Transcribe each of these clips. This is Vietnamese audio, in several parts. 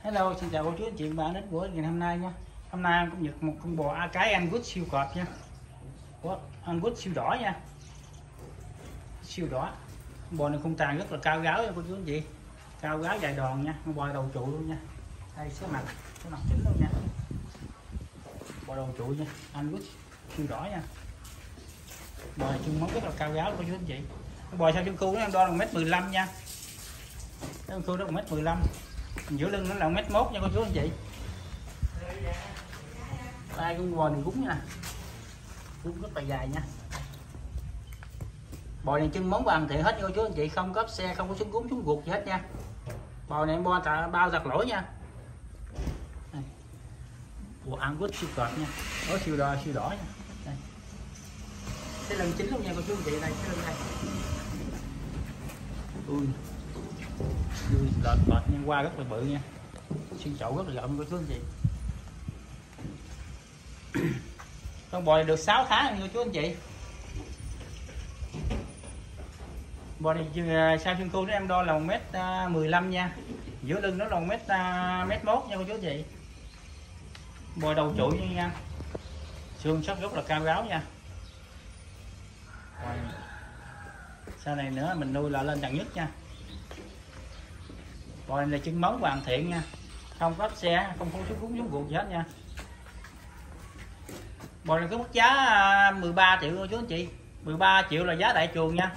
Hello, xin chào cô chú anh chị và bạn đến buổi ngày hôm nay nha. Hôm nay em cũng nhập một con bò cái Angus siêu cọp nha. Angus siêu đỏ nha. Siêu đỏ. Con bò này khung tàn rất là cao ráo nha cô chú anh chị. Cao ráo dài đòn nha, con bò đầu trụ luôn nha. Đây số mặt chính luôn nha. Bò đầu trụ nha, Angus siêu đỏ nha. Bò này chân móng rất là cao ráo cô chú anh chị. Con bò sao chân cu nó em đo là 1m15 nha. Chân cu nó 1m15. Giữa lưng nó là 1m1 nha cô chú anh chị. Đây con bò này gúng nha, gúng rất là dài nha. Bò này chân móng hoàn thiện hết nha cô chú anh chị, không có xe, không có xuống gúng xuống ruột gì hết nha. Bò này bao giặt lỗi nha. Bò Angus siêu cọp nha, có siêu đỏ nha. Đây. Cái lưng chính luôn nha cô chú anh chị, đây cái lưng đây. Ui, lọt ngang qua rất là bự nha, xương chậu rất là rộng cô chú anh chị. Con bò này được 6 tháng nha cô chú anh chị. Bò này sao xương cu nó em đo là 1m15 nha, giữa lưng nó là 1m1 nha cô chú anh chị. Bò đầu trụ nha, xương sắt rất là cao ráo nha. Rồi. Sau này nữa mình nuôi là lên đẳng nhất nha. Bò này là chân móng hoàn thiện nha, không có xe, không có xuống ruột gì hết nha. Bò này có mức giá 13 triệu cô chú anh chị, 13 triệu là giá đại chuồng nha.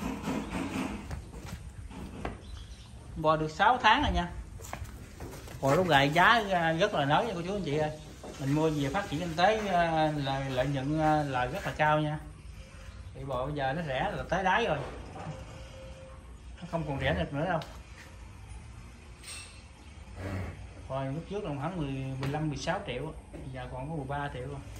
Bò được 6 tháng rồi nha. Bò lúc này giá rất là lớn nha cô chú anh chị ơi. Mình mua về phát triển kinh tế là lợi nhuận là rất là cao nha. Thì bò bây giờ nó rẻ là tới đáy rồi, nó không còn rẻ được nữa đâu. Rồi lúc trước là khoảng 15-16 triệu, bây giờ còn có 13 triệu rồi.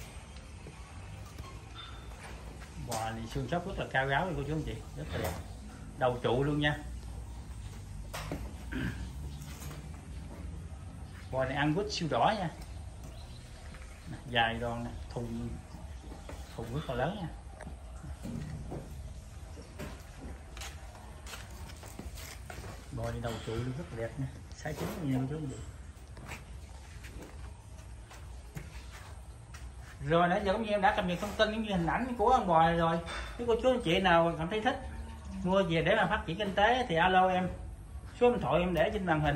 Bò thì xương sóc rất là cao ráo cô chú anh chị, rất là đẹp, đầu trụ luôn nha. Bò này Angus siêu đỏ nha, dài đòn nè, thùng rất là lớn nha. Bò này đầu trụ rất là đẹp nha, size chính nhiều chú anh chị. Rồi nãy giờ cũng như em đã cập nhật thông tin cũng như hình ảnh của con bò này rồi. Nếu cô chú anh chị nào cảm thấy thích mua về để mà phát triển kinh tế thì alo em, số điện thoại em để trên màn hình.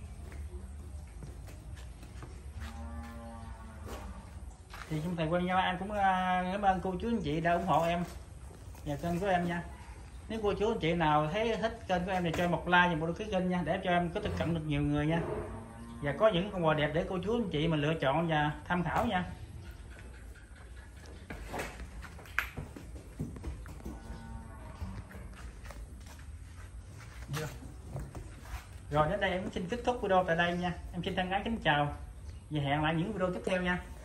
Thì chúng thầy quen nhau, anh cũng cảm ơn cô chú anh chị đã ủng hộ em và kênh của em nha. Nếu cô chú anh chị nào thấy thích kênh của em thì cho em một like và một đăng ký kênh nha, để cho em có tiếp cận được nhiều người nha. Và có những con bò đẹp để cô chú anh chị mình lựa chọn và tham khảo nha. Rồi đến đây em xin kết thúc video tại đây nha. Em xin thân ái kính chào và hẹn lại những video tiếp theo nha.